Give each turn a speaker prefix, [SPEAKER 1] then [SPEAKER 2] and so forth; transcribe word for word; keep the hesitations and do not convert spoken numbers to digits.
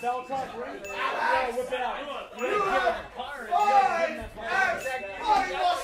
[SPEAKER 1] bell truck ring.
[SPEAKER 2] Alex!
[SPEAKER 1] Whip it out.
[SPEAKER 2] You have five X body lotion